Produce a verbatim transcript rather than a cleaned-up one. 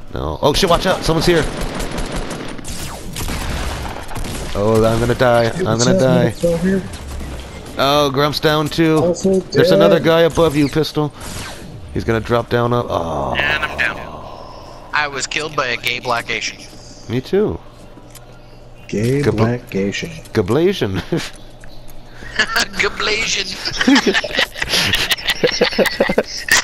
No. Oh shit! Watch out! Someone's here. Oh, I'm gonna die. I'm gonna die. Oh, Grump's down too. Also There's dead. another guy above you, Pistol. He's gonna drop down up. Oh. And I'm down. I was killed by a gay black Asian. Me too. Gay Gabl black Asian. Gablasian. Gablasian.